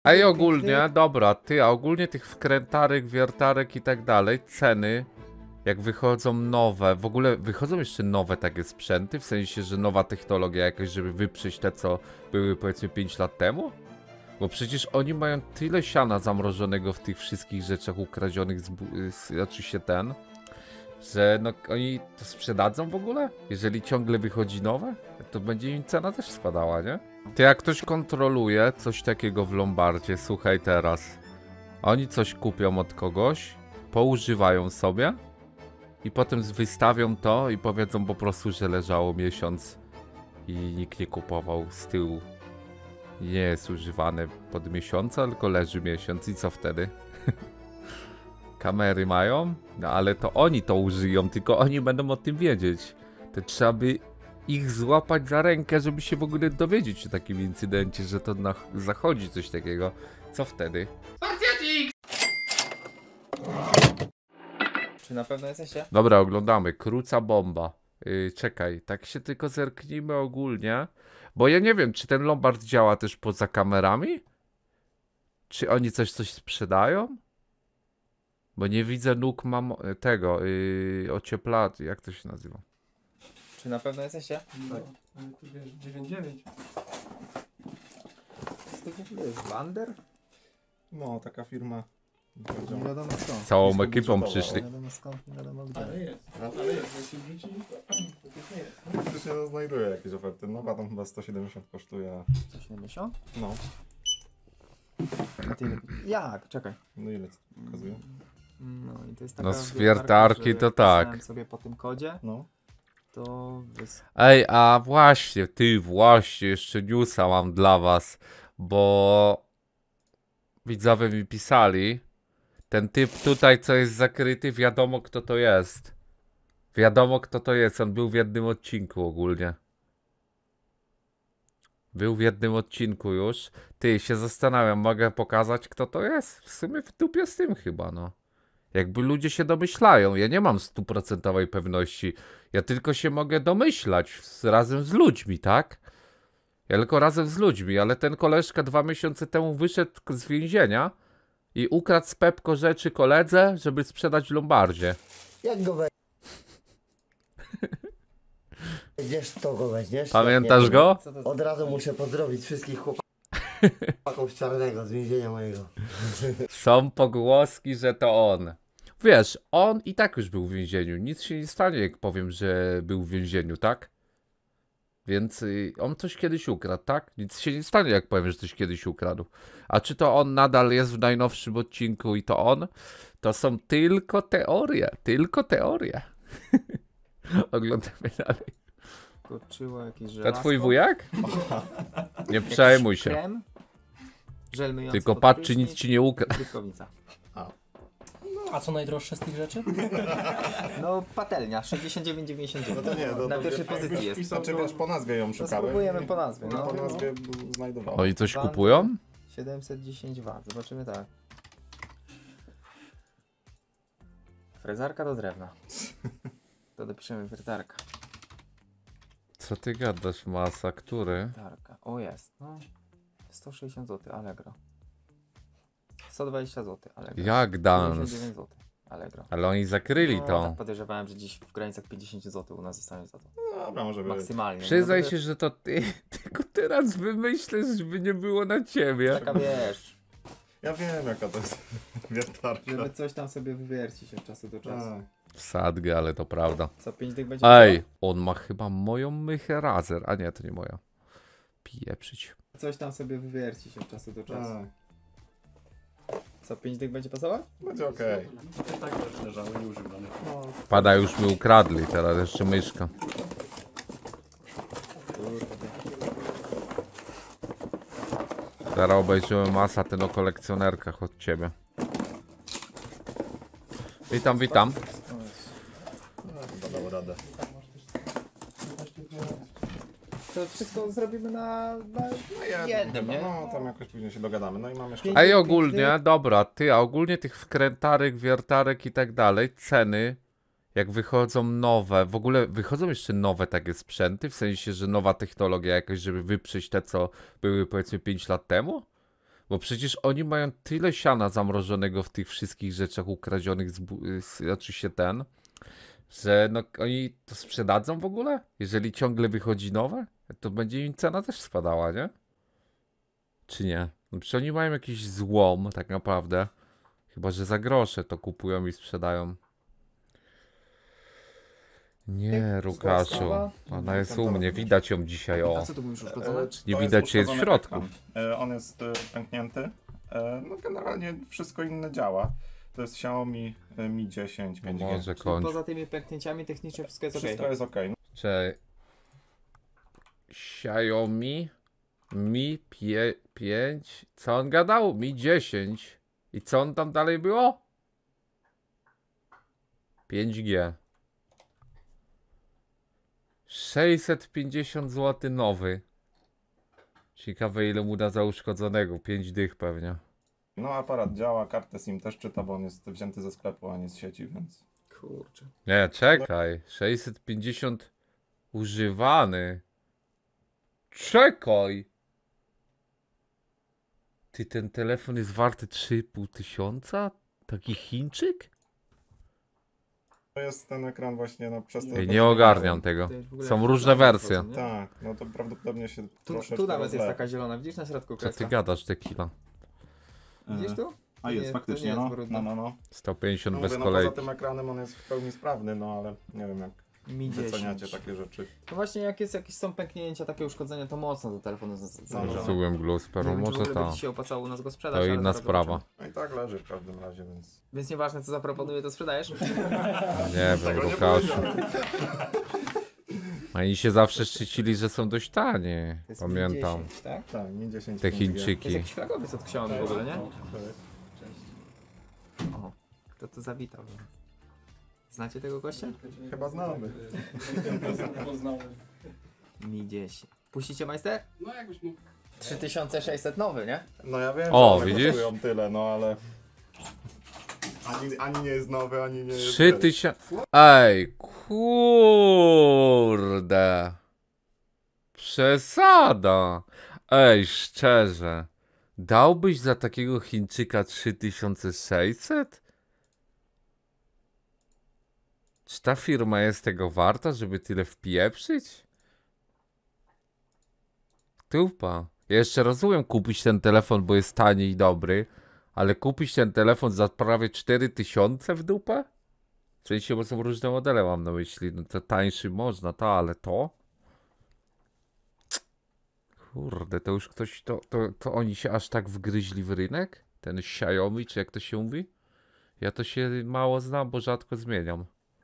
A i ogólnie, dobra, ty, a ogólnie tych wkrętarek, wiertarek i tak dalej, ceny, jak wychodzą nowe, w ogóle wychodzą jeszcze nowe takie sprzęty, w sensie, że nowa technologia jakaś, żeby wyprzeć te, co były powiedzmy 5 lat temu? Bo przecież oni mają tyle siana zamrożonego w tych wszystkich rzeczach ukradzionych, oczywiście że no oni to sprzedadzą w ogóle? Jeżeli ciągle wychodzi nowe, to będzie im cena też spadała, nie? Ty, jak ktoś kontroluje coś takiego w Lombardzie, słuchaj teraz. Oni coś kupią od kogoś, poużywają sobie i potem wystawią to i powiedzą po prostu, że leżało miesiąc i nikt nie kupował z tyłu. Nie jest używane pod miesiąca, tylko leży miesiąc i co wtedy? Kamery mają? No ale to oni to użyją, tylko oni będą o tym wiedzieć. To trzeba by ich złapać za rękę, żeby się w ogóle dowiedzieć o takim incydencie, że to zachodzi coś takiego. Co wtedy? Czy na pewno jesteście? Dobra, oglądamy. Kruca bomba. Czekaj, tak się tylko zerknijmy ogólnie. Bo ja nie wiem, czy ten Lombard działa też poza kamerami? Czy oni coś sprzedają? Bo nie widzę nóg tego, ocieplat, jak to się nazywa? Czy na pewno jesteście? No, ale tu wiesz, 9,9. Co to w ogóle jest? Wander? No, taka firma. Nie wiadomo skąd. Całą ekipą przyszli. Nie wiadomo skąd, nie wiadomo gdzie. Ale jest. Ale jest, jak się wrzuci, to też nie jest. Przecież nie znajduję jakieś oferty. Nowa tam chyba 170 kosztuje. 170? No. A ty... Jak? Czekaj. No ile to pokazuje? No i to jest taka No z wiertarki to tak. wpisałem sobie po tym kodzie, No. to... Ej, a właśnie, właśnie, jeszcze newsa mam dla was, bo widzowie mi pisali, ten typ tutaj, co jest zakryty, wiadomo kto to jest. Wiadomo kto to jest, on był w jednym odcinku ogólnie. Był w jednym odcinku już. Ty, się zastanawiam, mogę pokazać kto to jest? W sumie w dupie z tym chyba, no. Jakby ludzie się domyślają, ja nie mam stuprocentowej pewności. Ja tylko się mogę domyślać razem z ludźmi, tak? Ja tylko razem z ludźmi, ale ten koleżka 2 miesiące temu wyszedł z więzienia i ukradł z Pepko rzeczy koledze, żeby sprzedać w Lombardzie. Jak go weźmiesz, to go weźmiesz. Pamiętasz Jak nie, go? Co to Od razu muszę pozdrowić wszystkich chłopaków z Czarnego, z więzienia mojego. Są pogłoski, że to on. Wiesz, on i tak już był w więzieniu. Nic się nie stanie, jak powiem, że był w więzieniu, tak? Więc on coś kiedyś ukradł, tak? Nic się nie stanie, jak powiem, że coś kiedyś ukradł. A czy to on nadal jest w najnowszym odcinku i to on? To są tylko teorie. Tylko teorie. Oglądamy dalej. koczyło jakieś To żelazko? twój wujek? Nie przejmuj się. Krem? Żel myjący Tylko pod patrz, czy prysznic, nic ci nie ukradł. Brykownica. A co najdroższe z tych rzeczy? No patelnia, 69,99. No to nie, no Na to pierwszej wiesz, pozycji jest. Znaczy wiesz, po nazwie ją No szukałem. spróbujemy i- po nazwie, i no. po nazwie znajdowałem. O i coś Wander. kupują? 710 W. Zobaczymy tak. Frezarka do drewna. To dopiszemy wiertarka. Co ty gadasz, masa? Który? Wiertarka. O jest, no. 160 zł, Allegro. 120 zł, Allegro. Jak dans? 59 zł, Allegro. Ale oni zakryli No, to. tak podejrzewałem, że dziś w granicach 50 zł u nas zostanie za to. Dobra, może być. Maksymalnie. Przyznaj no, się, że to ty. Tylko teraz wymyślisz, żeby nie było na ciebie. Taka wiesz, Ja wiem jaka to jest wiertarka. żeby coś tam sobie wywiercić od czasu do czasu. Tak. Sadgę, ale to prawda. Co 5 dych będzie Ej, on ma chyba moją mychę Razer. A nie, to nie moja. Pieprzyć. coś tam sobie wywiercić od czasu do czasu. Tak. Co 5 dych będzie pasować? Będzie okej. Tak też leżały nieużywane. No, Pada już mi ukradli, teraz jeszcze myszka. kurde. Teraz obejrzymy masa ten o kolekcjonerkach od ciebie. Witam, witam. Chyba dał radę. To wszystko zrobimy na jednym, nie? No, tam jakoś później się dogadamy. No i mam jeszcze... Pięć- A i ogólnie, dobra, ty, a ogólnie tych wkrętarek, wiertarek i tak dalej, ceny, jak wychodzą nowe, w ogóle wychodzą jeszcze nowe takie sprzęty, w sensie, że nowa technologia jakaś, żeby wyprzeć te, co były powiedzmy 5 lat temu? Bo przecież oni mają tyle siana zamrożonego w tych wszystkich rzeczach ukradzionych, oczywiście że no oni to sprzedadzą w ogóle? Jeżeli ciągle wychodzi nowe, to będzie im cena też spadała, nie? Czy nie? No przecież oni mają jakiś złom tak naprawdę. Chyba że za grosze to kupują i sprzedają. Nie, Łukaszu. sprawa. Ona jest u mnie, widać ją dzisiaj, A o. co tu mówisz uszkodzone? Nie To widać, czy jest w uszkodzony środku. ekran. On jest pęknięty. No generalnie wszystko inne działa. To jest Xiaomi Mi 10 5G. Może Czyli kończ. poza tymi pęknięciami technicznie wszystko jest Wszystko okej. jest ok. No, Czy Xiaomi Mi 5, co on gadał? Mi 10. I co on tam dalej było? 5G. 650 zł nowy. Ciekawe ile mu da za uszkodzonego. 5 dych pewnie. no aparat działa, kartę SIM też czyta, bo on jest wzięty ze sklepu, a nie z sieci, więc... Kurczę. Nie, czekaj. 650 używany. Czekaj. Ty, ten telefon jest warty 3,5 tysiąca? Taki Chińczyk? To jest ten ekran właśnie, no przez to... Ej, nie ogarniam tego. To jest w ogóle Są jakieś różne plamy wersje. wchodzą, nie? Tak, no to prawdopodobnie się troszeczkę Tu nawet jest rozlewa. taka zielona, widzisz na środku Co ty kreska? gadasz, tequila? Widzisz tu? A To jest, nie- faktycznie, to nie no. jest brudne. No. 150 No bez mówię, no kolei. poza tym ekranem on jest w pełni sprawny, no ale nie wiem jak Mi 10. wyceniacie takie rzeczy. No właśnie jak jest jakieś są pęknięcia, takie uszkodzenia, to mocno do telefonu zamierzone. Zepsułem Glusperu, Nie wiem, czy w może ogóle by to. ci się opłacało u nas go sprzedać, To ale inna zaraz sprawa. zobaczymy. No i tak leży w każdym razie, więc... Więc nieważne co zaproponuję, to sprzedajesz? Nie wiem, Łukaszu. Oni się zawsze szczycili, że są dość tanie. To jest Pamiętam. Mi 10, tak? Tak, Mi 10 Te 5G. To Chińczyki. jest jakiś flagowiec od Xiaomi w ogóle, nie? Tak. O, kto to zawitał? Znacie tego gościa? Chyba znamy. Poznałem. Mi 10. Puścicie majster? No jakbyś mógł. 3600 nowy, nie? No ja wiem, O, że one widzisz? kosztują tyle, no ale... Ani nie jest nowy, ani nie jest... 3000. Ej, kurde. Przesada. Ej, szczerze. Dałbyś za takiego Chińczyka 3600? Czy ta firma jest tego warta, żeby tyle wpieprzyć? Tupa. Ja jeszcze rozumiem kupić ten telefon, bo jest tani i dobry, ale kupić ten telefon za prawie 4000 w dupę? W sensie, bo są różne modele, mam na myśli. No to tańszy można, ale to? Kurde, to już ktoś, to oni się aż tak wgryźli w rynek? Ten Xiaomi, czy jak to się mówi? Ja to się mało znam, bo rzadko zmieniam.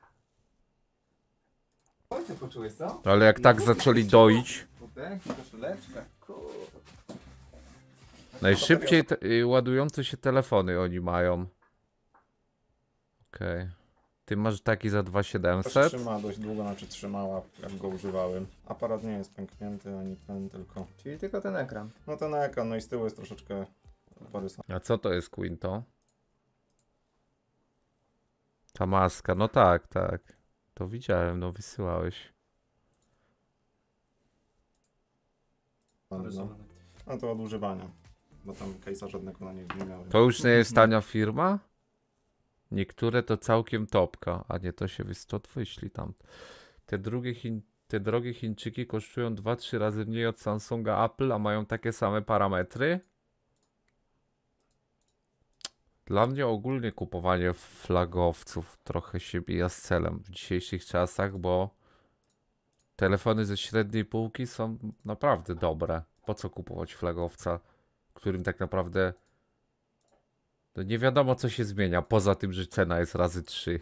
Oj, ty poczułeś, co? Ale jak tak zaczęli doić, Butelki, koszuleczka. Kurde. najszybciej ładujące się telefony oni mają. Okej. Ty masz taki za To 2700? trzyma dość długo, znaczy trzymała, jak go używałem. Aparat nie jest pęknięty, ani ten, tylko... Czyli tylko ten ekran. No ten ekran, no i z tyłu jest troszeczkę porysowany. A co to jest Quinto? Ta maska, no tak, tak. To widziałem, no wysyłałeś. No to od używania, bo tam case'a żadnego na niego nie miałem. To już nie jest tania firma? Niektóre to całkiem topka, a nie to się stąd wyśli tam. Te drogie Chińczyki kosztują 2-3 razy mniej od Samsunga, Apple, a mają takie same parametry? Dla mnie ogólnie kupowanie flagowców trochę się bija z celem w dzisiejszych czasach, bo telefony ze średniej półki są naprawdę dobre. Po co kupować flagowca, którym tak naprawdę no nie wiadomo co się zmienia, poza tym, że cena jest razy 3.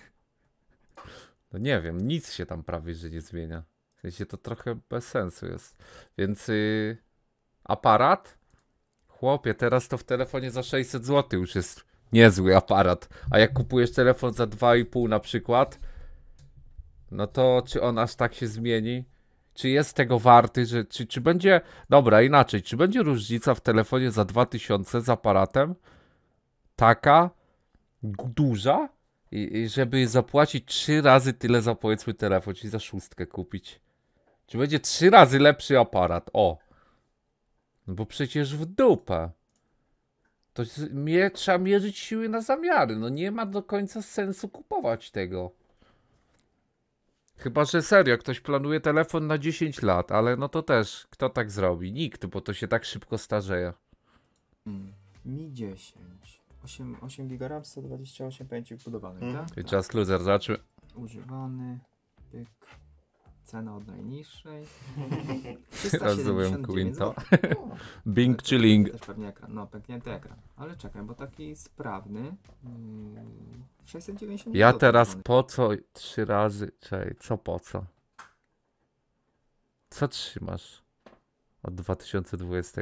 No nie wiem, nic się tam prawie że nie zmienia. W sensie to trochę bez sensu jest. Więc aparat? Chłopie, teraz to w telefonie za 600 zł już jest niezły aparat. A jak kupujesz telefon za 2,5 na przykład, no to czy on aż tak się zmieni? Czy jest tego warty, że czy będzie... Dobra, inaczej, czy będzie różnica w telefonie za 2000 z aparatem taka duża, i żeby zapłacić 3 razy tyle za powiedzmy telefon, czyli za 6 kupić? Czy będzie 3 razy lepszy aparat? O! No bo przecież w dupę. Trzeba mierzyć siły na zamiary. No nie ma do końca sensu kupować tego. Chyba, że serio, ktoś planuje telefon na 10 lat, ale no to też, kto tak zrobi? Nikt, bo to się tak szybko starzeje. Mi 10. 8 GB RAM, 128 pamięci wbudowanej, tak? Just loser, zobaczmy. Używany, pyk. Cena od najniższej. Rozumiem, Quinto. zł. Bing czy Ling. Też pewnie ekran, no pęknięty ekran. Ale czekaj, bo taki sprawny. 690 Ja zł teraz używany. po co 3 razy... Czekaj, co po co? Co trzymasz od 2020?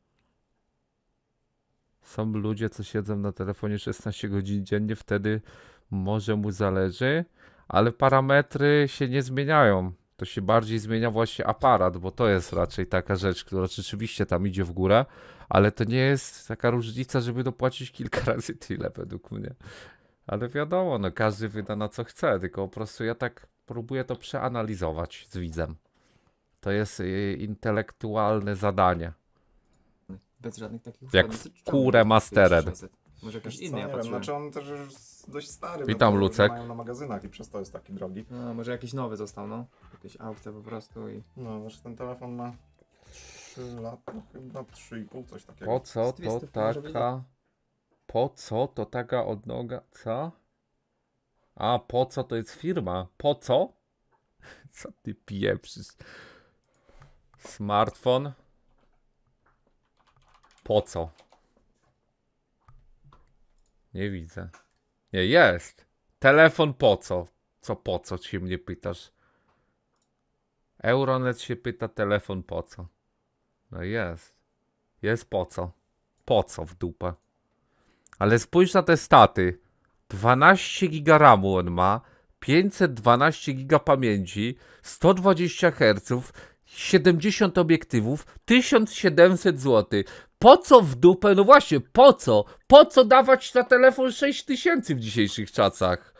Są ludzie, co siedzą na telefonie 16 godzin dziennie, wtedy może mu zależy, ale parametry się nie zmieniają. To się bardziej zmienia właśnie aparat, bo to jest raczej taka rzecz, która rzeczywiście tam idzie w górę, ale to nie jest taka różnica, żeby dopłacić kilka razy tyle według mnie. Ale wiadomo, no każdy wyda na co chce, tylko po prostu ja tak próbuję to przeanalizować z widzem. To jest intelektualne zadanie. Bez żadnych takich Jak uszkodzeń. w Co- czemu Kure tak Mastered. 600? Może jakiś Wiesz co, inny, ja nie wiem, patrzyłem. znaczy on też już jest dość stary. Witam, bo to Lucek. mają na magazynach i przez to jest taki drogi. No, może jakiś nowy został, no. Jakieś aukcje po prostu i... No, znaczy ten telefon ma 3 lata, chyba 3,5, coś takiego. Po co Z 200 to może być. taka... Po co to taka odnoga... Co? A, po co to jest firma? Po co? Co ty pieprzysz? Smartfon? Po co? Nie widzę. Nie, jest. Telefon po co? Co po co się mnie pytasz? Euronet się pyta, telefon po co? No jest. Jest po co? Po co w dupę? Ale spójrz na te staty. 12 giga RAMu on ma, 512 giga pamięci, 120 Hz, 70 obiektywów, 1700 zł. Po co w dupę? No właśnie, po co? Po co dawać na telefon 6000 w dzisiejszych czasach?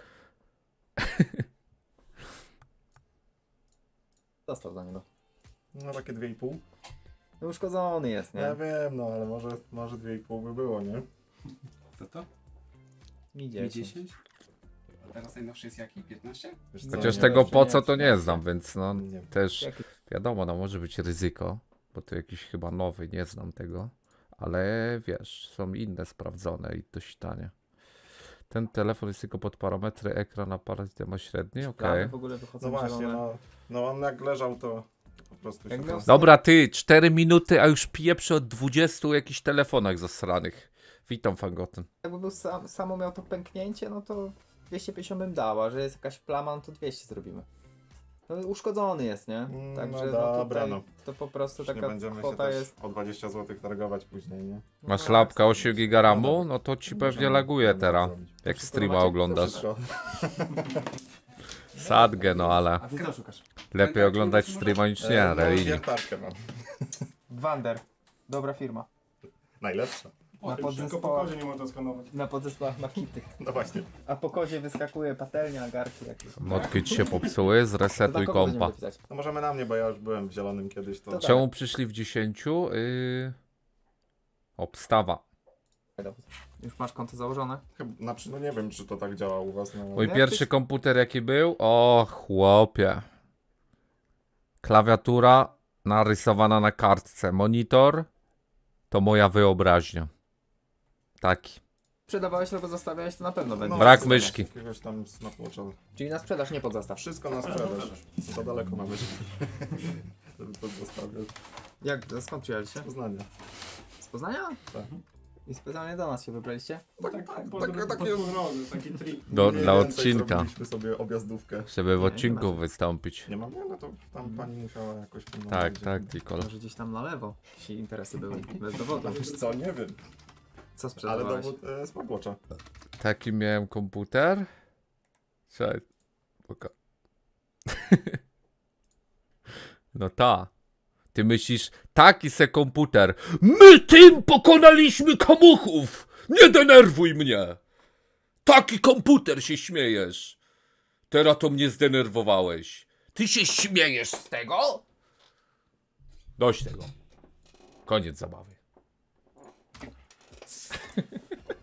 Dostał za niego. No takie 2,5. No uszkodzony jest, nie? Ja wiem, no ale może 2,5 by było, nie? To? Mi Mi 10. 10? A teraz najnowszy jest jaki? 15? Wiesz co, Chociaż nie tego wiem, po czy co to czy nie znam, więc no Nie. też Jaki? wiadomo, no może być ryzyko, bo to jakiś chyba nowy, nie znam tego, ale wiesz, są inne sprawdzone i dość tanie. Ten telefon jest tylko pod parametry ekran, aparat ma średni, okej. Plany w ogóle wychodzą No właśnie, zielone. no on jak leżał to po prostu Jak się miał to... Dobra, ty, 4 minuty, a już pieprzy od 20 jakichś telefonach zasranych. Witam, Fangoten. Jakby był samo miał to pęknięcie, no to 250 bym dała, że jest jakaś plama, no to 200 zrobimy. No uszkodzony jest, nie? Także no dobra, tutaj no. to po prostu Już nie taka będziemy się kwota też jest... o 20 zł targować później, nie? Masz no, lapka tak, 8 giga RAMu? No to ci pewnie Możemy- laguje możemy teraz, zrobić. jak Wszystko streama macie? oglądasz. Wszystko. Sadgę, no ale A ty co szukasz? lepiej oglądać streama niż nie, No, religii. wiertarkę mam. Wander. Dobra firma. Najlepsza. Na Tylko po podzespołach, kodzie nie można skanować. na podzespołach makity. No właśnie. A po kodzie wyskakuje patelnia, garki jakieś. Modki ci się popsuły, To zresetuj na kogo będziemy kompa. dopisać? No możemy na mnie, bo ja już byłem w zielonym kiedyś, to... To Czemu przyszli w 10? Obstawa. Już masz konto założone? Znaczy, no nie wiem, czy to tak działa u was, no... Mój Jak pierwszy tyś- komputer jaki był? O chłopie. Klawiatura narysowana na kartce. Monitor to moja wyobraźnia. Taki. Sprzedawałeś albo zostawiałeś, to na pewno będzie. Brak Zostawiać. myszki. Jakiegoś tam smartwatcha. Czyli na sprzedaż, nie pod zastaw. Wszystko na sprzedaż. Za daleko mamy. Żeby to zostawiać. Jak, skąd przyjechaliście? Z Poznania. Z Poznania? Tak. I specjalnie do nas się wybraliście? Tak, Po takie... drodze, taki trik. Dla Mniej więcej odcinka. Zrobiliśmy sobie objazdówkę. Żeby w Nie, odcinku nie ma. wystąpić. Nie mam, no to tam pani musiała jakoś... pilnować, Tak, gdzie- tak, Tikol. Może gdzieś tam na lewo jakieś interesy były, bez dowodu. Wiesz co, nie wiem. Co Ale sprzedawałeś? dowód smartwatcha. Taki miałem komputer. Cześć. No ta. Ty myślisz, taki se komputer. My tym pokonaliśmy komuchów! Nie denerwuj mnie! Taki komputer się śmiejesz. Teraz to mnie zdenerwowałeś. Ty się śmiejesz z tego? Dość tego. Koniec zabawy.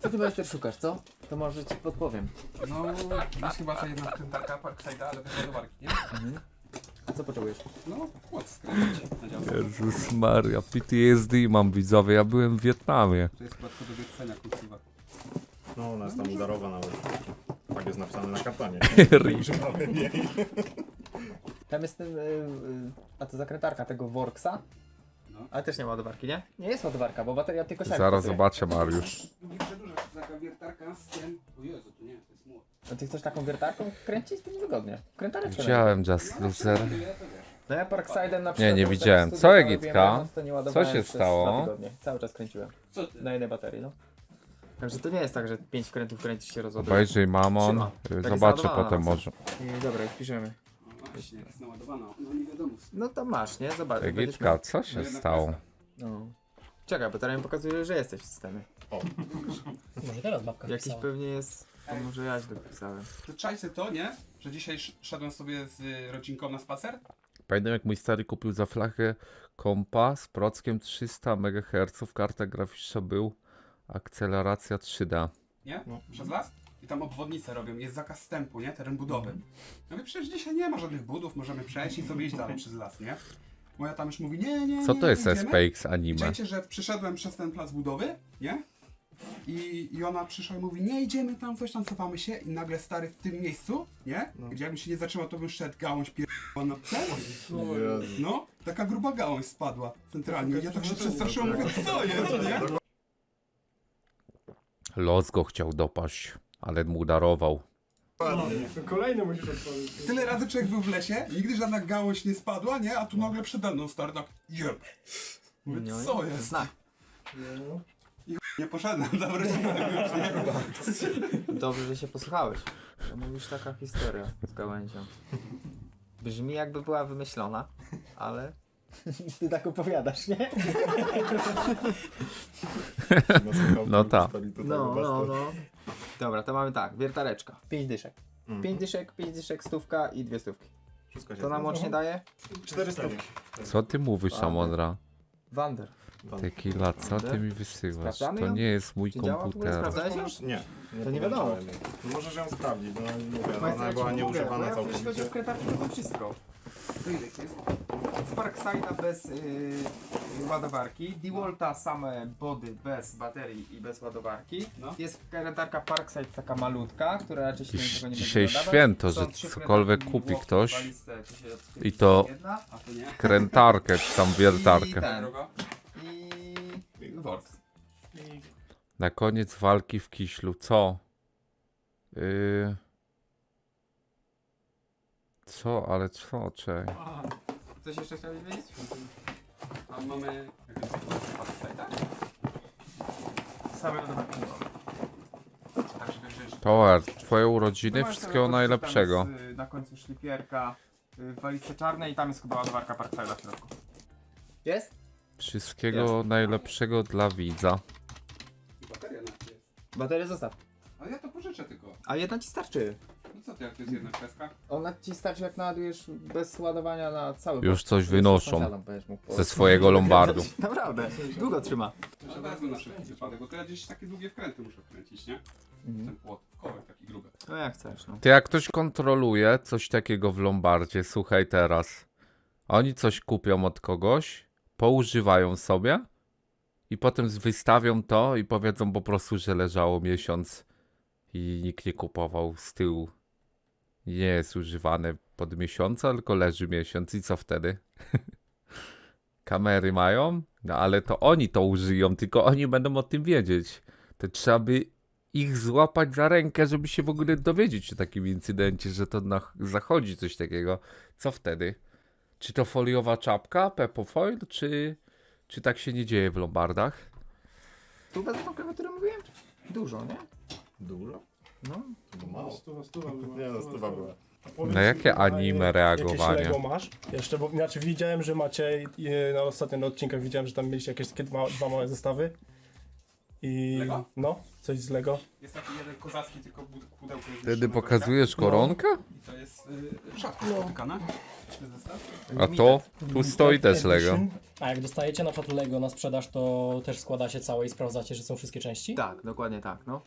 Co ty majster szukasz, co? To może ci podpowiem. No, jest chyba ta jedna skrętarka Parkside'a, ale bez ładowarki, nie? A co potrzebujesz? No, płot skręcić na działce. Jezus Maria, PTSD mam widzowie, ja byłem w Wietnamie. To jest płatko do wiercenia kultywa. No, ona jest tam udarowa nawet. Tak jest napisane na kartonie. Używałem jej. Tam jest ten, a to zakrętarka tego Worksa? No. Ale też nie ma ładowarki, nie? Nie jest ładowarka, bo bateria tylko siarka. Zaraz zobaczę, Mariusz. Drugi przedłuża, taka wiertarka z tym... O Jezu, to nie, to jest młot. A ty chcesz taką wiertarką kręcić? To niewygodnie. Krętareczkę. Widziałem Just Loser. No ja Parkside'em na przykład... Nie, nie jak widziałem. teraz Co, studia Egitka? robiłem, to nie ładowałem Co się przez stało? 2 tygodnie. Cały czas kręciłem. Co ty? Na jednej baterii, no. Także to nie jest tak, że 5 wkrętów kręcisz się rozładuje. Obejrzyj Mamon, Trzyma. Tak jest zobaczę naładowana potem na może. I dobra, już piszemy. No właśnie, jest naładowana. No nie wiadomo. No to masz, nie? Zobacz. będziesz Egitka, miał- co się jedna stało? kreska. No. Czekaj, bo teraz mi pokazuje, że jesteś w systemie. Może teraz babka Jakiś pisała. pewnie jest... To może ja źle dopisałem. To czajcie to, nie? Że dzisiaj szedłem sobie z rodzinką na spacer? Pamiętam jak mój stary kupił za flachę kompa z prockiem 300 MHz, karta graficzna był, akceleracja 3D. Nie? Przez las? I tam obwodnicę robią, jest zakaz wstępu, nie? Teren budowy. No i przecież dzisiaj nie ma żadnych budów, możemy przejść i sobie iść dalej przez las, nie? Moja tam już mówi, nie, Co to jest idziemy. SPX anime? Czajcie, że przyszedłem przez ten plac budowy, nie? I ona przyszła i mówi, nie idziemy tam, coś tam, cofamy się i nagle stary w tym miejscu, nie? Gdzie jakbym się nie zatrzymał, to bym szedł gałąź na ten. No, taka gruba gałąź spadła centralnie. Ja tak się przestraszyłem, mówię, co jest, nie? Los go chciał dopaść, ale mu darował. Kolejny musisz otworzyć. Tyle razy człowiek był w lesie, nigdy żadna gałąź nie spadła, nie? A tu nagle przede mną stary tak, jeb. Mówię, No i co jest? Znak. Nie poszedłem, zawróciłem już, nie? Dobrze, że się posłuchałeś. To mówisz taka historia z gałęzią. Brzmi jakby była wymyślona, ale... Ty tak opowiadasz, nie? No tak. No. Dobra, to mamy tak, wiertareczka. 5 dyszek. 5 dyszek, stówka i 2 stówki. Wszystko się To nam zgadza. łącznie daje? 400. Co ty mówisz, Samondra? Wander. Tequila, co ty mi wysyłasz? Sprawdzamy To ją? nie jest mój Czy działa w ogóle? komputer. Sprawdzałeś już? Nie. To nie wiadomo. podłączałem jej. No możesz ją sprawdzić, no mówię, no, Majster, ona jak była się nieużywana jeśli chodzi o całkowicie. wkrętarki, to wszystko. To ile jest? Z Parkside'a bez ładowarki, DeWalta same body bez baterii i bez ładowarki. No. Jest wkrętarka Parkside taka malutka, która raczej się do niczego nie będzie Dzisiaj nadawać. święto, Są że 3 cokolwiek wkrętarki kupi Milwaukee ktoś w walizce, dzisiaj od i to jedna. A to nie? krętarkę czy tam I wiertarkę. ten. Drogo? I Works. Na koniec walki w Kiślu, co? Co? Ale co? Czekaj. Coś jeszcze chciałeś wiedzieć? A mamy... Same ładowarki. Tak, żeby wziąć... Tower, twoje urodziny, Masz wszystkiego sobie najlepszego. tam jest, na końcu szlifierka w walizce czarnej i tam jest chyba ładowarka Parkside'a w środku. Jest? Wszystkiego najlepszego dla widza. Bateria na jest. Baterię zostaw. Ale ja to pożyczę tylko. A jedna ci starczy. No co ty, jak to jest jedna kreska? Ona ci starczy jak naładujesz bez ładowania na cały Już port. coś wynoszą Sąsiadom będziesz mógł ze swojego lombardu. Naprawdę, długo trzyma. To się wezmę na szybki wypadek, bo to ja gdzieś takie długie wkręty muszę wkręcić, nie? Ten płot, w kołek taki gruby. No jak chcesz, no. Ty jak ktoś kontroluje coś takiego w lombardzie, słuchaj teraz. Oni coś kupią od kogoś, poużywają sobie i potem wystawią to i powiedzą po prostu, że leżało miesiąc i nikt nie kupował z tyłu. Nie jest używane pod miesiąca, tylko leży miesiąc i co wtedy? Kamery mają, no ale to oni to użyją, tylko oni będą o tym wiedzieć. To trzeba by ich złapać za rękę, żeby się w ogóle dowiedzieć o takim incydencie, że to zachodzi coś takiego. Co wtedy? Czy to foliowa czapka, Pepo Foil, czy tak się nie dzieje w lombardach? Tu wezmę tą klawiaturę mówiłem? Dużo, nie? Dużo? No. To mało. Stuwa była. Nie no, stuwa była. Na jakie anime reagowanie? Jakieś Lego masz? Jeszcze, bo znaczy widziałem, że macie na ostatnim odcinkach widziałem, że tam mieliście jakieś takie dwa małe zestawy. I Lego? no, Coś z Lego. Jest taki jeden kozacki, tylko pudełko jest Wtedy wyższego pokazujesz koronkę? I to jest rzadko spotykane. To jest zestaw. A to? Tu stoi też Lego. A jak dostajecie na przykład Lego na sprzedaż, to też składacie całe i sprawdzacie, że są wszystkie części? Tak, dokładnie tak, no.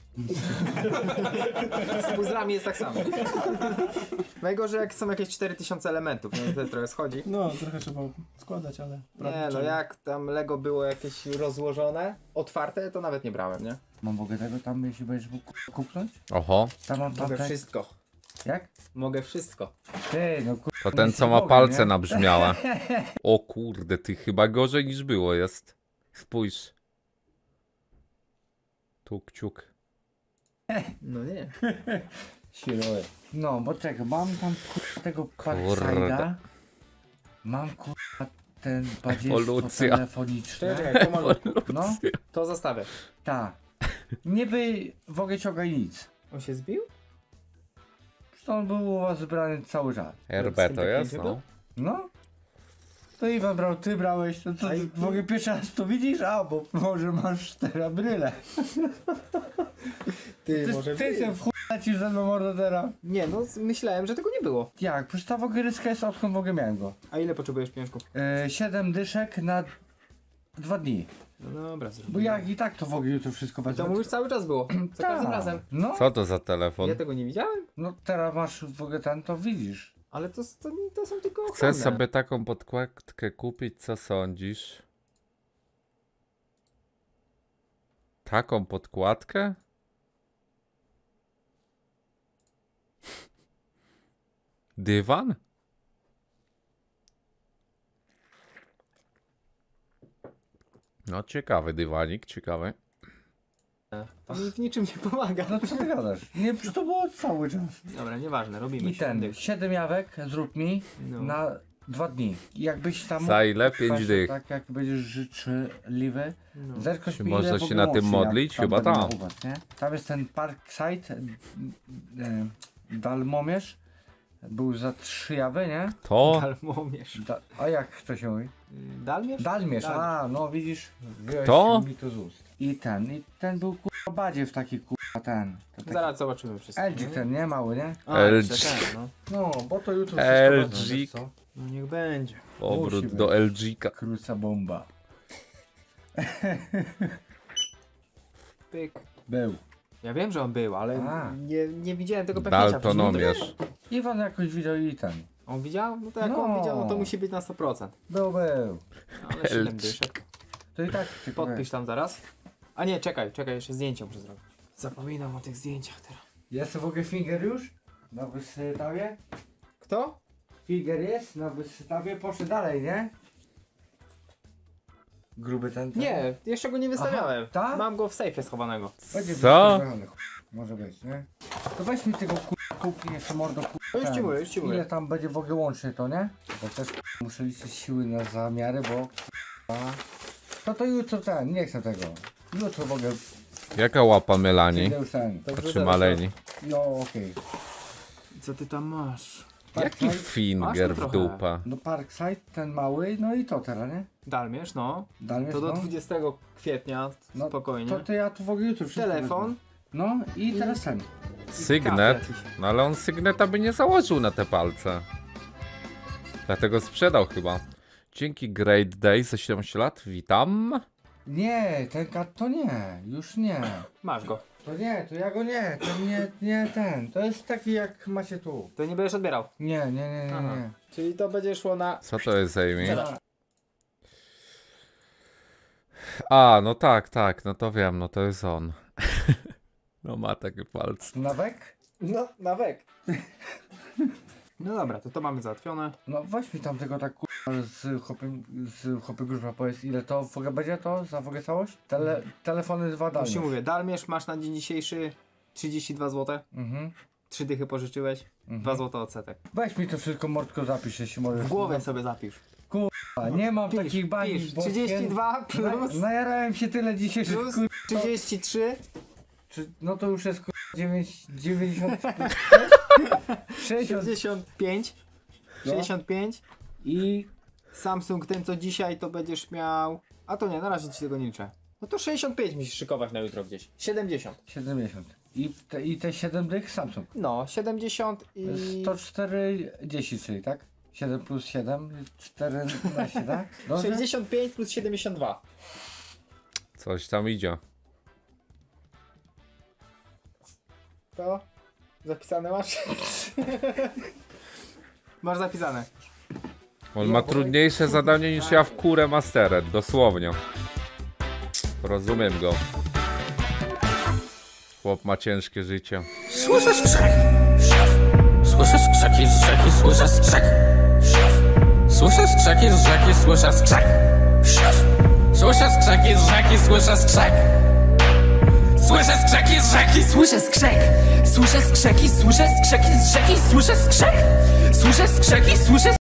Z puzzlami jest tak samo. Najgorzej jak są jakieś 4000 elementów, no to trochę schodzi. No, trochę trzeba składać, ale... Nie no, jak tam Lego było jakieś rozłożone, otwarte, to nawet nie brałem, nie? Mogę tego tam, jeśli będziesz mógł kupnąć? Oho. Tam mam Mogę tam wszystko. Jak? Mogę wszystko. Ty, no To ten, co ma palce nabrzmiałe. O kurde, ty chyba gorzej niż było jest. Spójrz. Tu kciuk. No nie. Siły. No, bo czekaj, mam tam tego Parkside'a. Mam ten badziewstwo Ewolucja. telefoniczne. Czekaj, pomaluj. No, To zostawię. tak. Niby w ogóle ciągaj nic. On się zbił? On był u was zebrany cały czas. RB to jest, no. No. To Iwan brał, ty brałeś, to co, w ogóle pierwszy raz to widzisz? A, bo może masz 4 bryle. Ty, Ty się w chuj lecisz ze mną mordo teraz. Nie no, myślałem, że tego nie było. Jak? Przecież ta w ogóle ryska jest odkąd w ogóle miałem go. A ile potrzebujesz pieniążków? 7 dyszek na 2 dni. No dobra, zrobię. Bo jak i tak to w ogóle jutro wszystko wezmę. To mówisz cały czas było. Za każdym razem. No, Co to za telefon? Ja tego nie widziałem, no teraz masz w ogóle ten, to widzisz. ale to są tylko ochronne. Chcę sobie taką podkładkę kupić, co sądzisz? Taką podkładkę? Dywan? No ciekawy dywanik, ciekawy. To mi w niczym nie pomaga. No co ty gadasz? Nie, przecież to było cały czas. Dobra, nieważne, robimy I ten, dych. 7 jawek zrób mi No. na 2 dni. I jakbyś tam Za ile? 5 patrz, dych. Tak jak będziesz życzliwy. No. Zerkoś Czy mi, można ile się w ogóle na tym łącznie, jak modlić? tam Chyba będę tak. miał u was, nie? Tam jest ten Parkside, Dalmomierz. Był za 3 jawy, nie? To? Dalmomierz. A jak to się mówi? Dalmierz? Dalmierz, a no widzisz, wyjąłeś To? mi to z ust. I ten był kurwa badziew taki kurwa ten. To taki Zaraz zobaczymy wszystko. LG ten, nie? Mały, nie? A, LG. jeszcze ten, no. No, bo to jutro LG. wszystko wezmę, wiesz co? No niech będzie. Powrót Musi do być. LG-ka. Kruca bomba. Pyk. Był. Ja wiem, że on był, ale A. nie widziałem tego pewnie. Daltonomierz. Iwan jakoś widział i ten. On widział? No to jak No. on widział, no to musi być na 100%. Był. Ale 7 dyszek. To i tak tylko Podpisz tam zaraz. A nie, czekaj, jeszcze zdjęcia muszę zrobić. Zapominam o tych zdjęciach teraz. Jest w ogóle finger już? Na wystawie? Kto? Finger jest na wystawie, poszedł dalej, nie? Gruby ten. Nie, jeszcze go nie wystawiałem. Aha, tak? Mam go w sejfie schowanego. Będzie Co? wystawiony, może być, nie? To weź mi tego kupi jeszcze mordo To już ci mówię, już ci Ile mówię. tam będzie w ogóle łącznie to, nie? Bo też muszę liczyć siły na zamiary, bo to jutro ten, nie chcę tego. Jutro w ogóle Jaka łapa Melanie? idę już ten. Dobrze, Czy zaraz. maleni? Jo, okej. Co ty tam masz? Jaki Masz finger tu w trochę. dupę? No Parkside, ten mały, no i to teraz, nie? Dalmierz, no. Dalej, To do no. 20 kwietnia, No, spokojnie. To ja tu w ogóle jutro wszystko Telefon. wezmę. No i teraz ten. Sygnet? Kawy jakiś. No ale on sygneta by nie założył na te palce. Dlatego sprzedał chyba. Dzięki Great Day za 17 lat, witam. Nie, ten kat to nie, już nie. Masz go. To nie, to ja go nie, to nie ten. To jest taki jak macie tu. To nie będziesz odbierał. Nie. Aha. Czyli to będzie szło na... Co to jest, Amy? Zobacz. A, no tak, no to wiem, no to jest on. No ma takie palce. Nawek? No, na wek. No dobra, to mamy załatwione. No weź mi tam tego tak kurwa z chopy gruszka, powiedz ile to w ogóle będzie to za w ogóle całość? Telefony 2 Już dalej. ci mówię, Dalmierz masz na dzień dzisiejszy 32 zł. Mhm. 3 dychy pożyczyłeś, 2 zł odsetek. Weź mi to wszystko mordko zapisz, jeśli możesz. W głowie sobie zapisz. A nie mam Pisz, takich bani. pisz. boskie. 32 plus, Najarałem się tyle dzisiaj, że plus kur... 33. No to już jest kur... 90... 60 65. No. 65. i... Samsung ten co dzisiaj to będziesz miał... A to nie, na razie ci tego nie liczę. No to 65 musisz szykować na jutro gdzieś. 70. 70. I te 7 dych Samsung. No, 70 i... 140, czyli tak? 7 plus 7, 14, tak? Dobrze? 65 plus 72. Coś tam idzie. To? Zapisane masz? Masz zapisane. On ma trudniejsze zadanie niż ja w kurę Mastered, dosłownie. Rozumiem go. Chłop ma ciężkie życie. Słyszę skrzek. Słyszę skrzeki z rzeki, słyszę skrzek. Słyszę skrzeki z rzeki, słyszę skrzek. Słyszę skrzeki z rzeki, słyszę skrzek. Słyszę skrzeki z rzeki, słyszę skrzek. Słyszę skrzeki, słyszę skrzeki z rzeki, słyszę skrzek. Słyszę skrzeki, słyszę